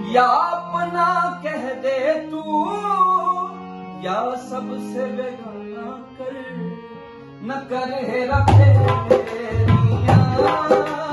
या अपना कह दे तू या सबसे बेगाना कर, न कर हेरा फेरियां।